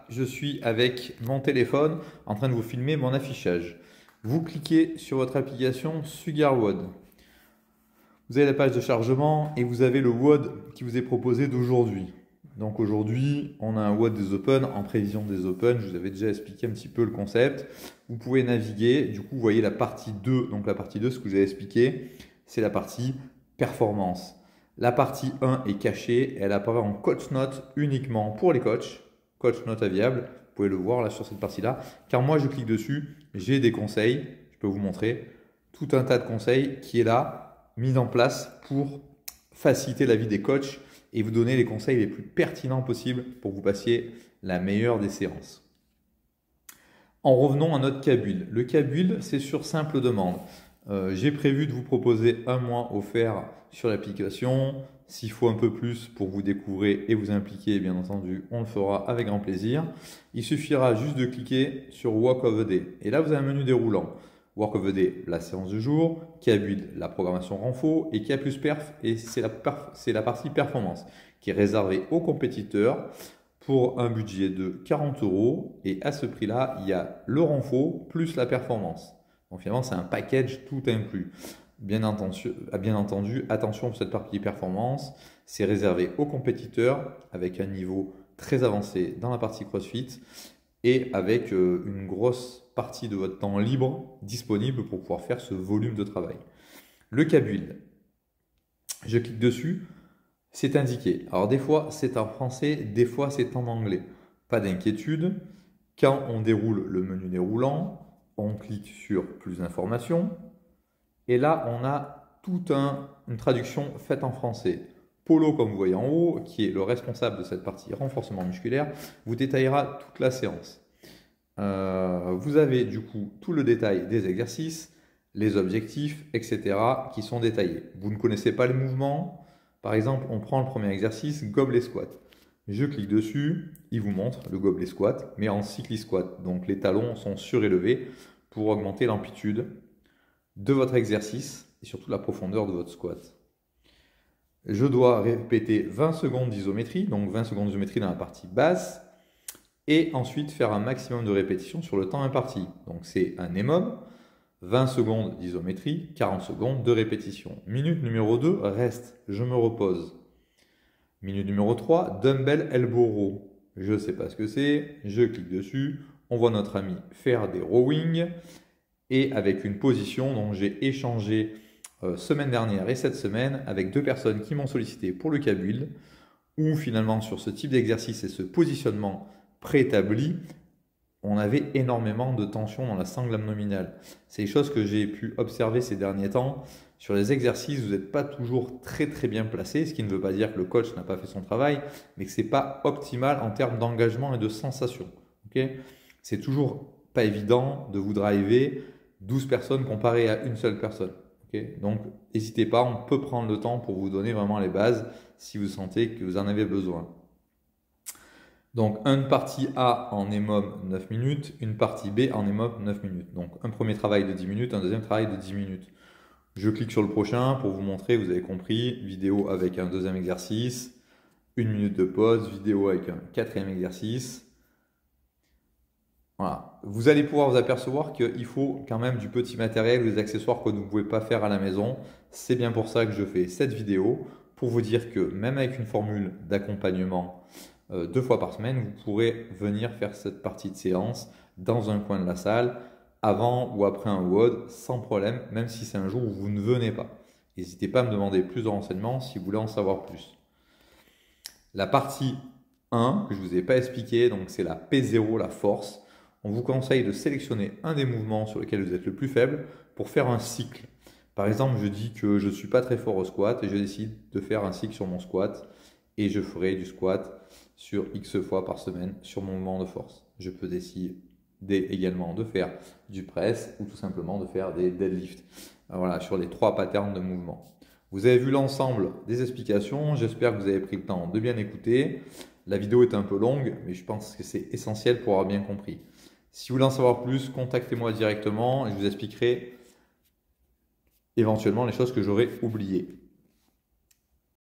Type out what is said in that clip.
je suis avec mon téléphone en train de vous filmer mon affichage. Vous cliquez sur votre application Sugar WOD. Vous avez la page de chargement et vous avez le WOD qui vous est proposé d'aujourd'hui. Donc aujourd'hui, on a un WOD des Open en prévision des Open. Je vous avais déjà expliqué un petit peu le concept. Vous pouvez naviguer. Du coup, vous voyez la partie 2. Donc la partie 2, ce que je vous ai expliqué, c'est la partie performance. La partie 1 est cachée. Elle apparaît en Coach Note uniquement pour les coachs. Coach Note viable. Vous pouvez le voir là sur cette partie-là. Car moi, je clique dessus. J'ai des conseils. Je peux vous montrer tout un tas de conseils qui est là, mis en place pour faciliter la vie des coachs et vous donner les conseils les plus pertinents possibles pour que vous passiez la meilleure des séances. En revenons à notre K-Build. Le K-Build, c'est sur simple demande. J'ai prévu de vous proposer un mois offert sur l'application. S'il faut un peu plus pour vous découvrir et vous impliquer, bien entendu, on le fera avec grand plaisir. Il suffira juste de cliquer sur Work of the Day. Et là, vous avez un menu déroulant. Work of the Day, la séance du jour, K-Build, la programmation renfo, et K plus perf, et c'est la partie performance qui est réservée aux compétiteurs pour un budget de 40 €. Et à ce prix-là, il y a le renfo plus la performance. Donc finalement, c'est un package tout inclus. Bien entendu, attention pour cette partie performance, c'est réservé aux compétiteurs avec un niveau très avancé dans la partie CrossFit et avec une grosse partie de votre temps libre disponible pour pouvoir faire ce volume de travail. Le K-Build, je clique dessus, c'est indiqué. Alors des fois c'est en français, des fois c'est en anglais. Pas d'inquiétude, quand on déroule le menu déroulant, on clique sur plus d'informations et là on a toute une traduction faite en français. Polo, comme vous voyez en haut, qui est le responsable de cette partie renforcement musculaire, vous détaillera toute la séance. Vous avez du coup tout le détail des exercices, les objectifs, etc. qui sont détaillés. Vous ne connaissez pas les mouvements. Par exemple, on prend le premier exercice, gobelet squat. Je clique dessus, il vous montre le gobelet squat, mais en cycli squat. Donc les talons sont surélevés pour augmenter l'amplitude de votre exercice et surtout la profondeur de votre squat. Je dois répéter 20 secondes d'isométrie, donc 20 secondes d'isométrie dans la partie basse, et ensuite faire un maximum de répétitions sur le temps imparti. Donc c'est un EMOM, 20 secondes d'isométrie, 40 secondes de répétition. Minute numéro 2, reste, je me repose. Minute numéro 3, dumbbell elbow row. Je ne sais pas ce que c'est, je clique dessus, on voit notre ami faire des rowing, et avec une position dont j'ai échangé semaine dernière et cette semaine avec deux personnes qui m'ont sollicité pour le K-Build, où finalement sur ce type d'exercice et ce positionnement préétabli, on avait énormément de tension dans la sangle abdominale. C'est des choses que j'ai pu observer ces derniers temps. Sur les exercices, vous n'êtes pas toujours très bien placé, ce qui ne veut pas dire que le coach n'a pas fait son travail, mais que ce n'est pas optimal en termes d'engagement et de sensation. Okay, c'est toujours pas évident de vous driver 12 personnes comparées à une seule personne. Okay, donc n'hésitez pas, on peut prendre le temps pour vous donner vraiment les bases si vous sentez que vous en avez besoin. Donc, une partie A en EMOM 9 minutes, une partie B en EMOM 9 minutes. Donc, un premier travail de 10 minutes, un deuxième travail de 10 minutes. Je clique sur le prochain pour vous montrer, vous avez compris, vidéo avec un deuxième exercice, 1 minute de pause, vidéo avec un quatrième exercice. Voilà. Vous allez pouvoir vous apercevoir qu'il faut quand même du petit matériel, des accessoires que vous ne pouvez pas faire à la maison. C'est bien pour ça que je fais cette vidéo, pour vous dire que même avec une formule d'accompagnement 2 fois par semaine, vous pourrez venir faire cette partie de séance dans un coin de la salle, avant ou après un WOD, sans problème, même si c'est un jour où vous ne venez pas. N'hésitez pas à me demander plus de renseignements si vous voulez en savoir plus. La partie 1, que je ne vous ai pas expliqué, donc c'est la P0, la force. On vous conseille de sélectionner un des mouvements sur lesquels vous êtes le plus faible pour faire un cycle. Par exemple, je dis que je ne suis pas très fort au squat et je décide de faire un cycle sur mon squat et je ferai du squat sur X fois par semaine sur mon mouvement de force. Je peux décider également de faire du press ou tout simplement de faire des deadlifts. Voilà, sur les 3 patterns de mouvement. Vous avez vu l'ensemble des explications, j'espère que vous avez pris le temps de bien écouter. La vidéo est un peu longue, mais je pense que c'est essentiel pour avoir bien compris. Si vous voulez en savoir plus, contactez-moi directement et je vous expliquerai éventuellement les choses que j'aurais oubliées.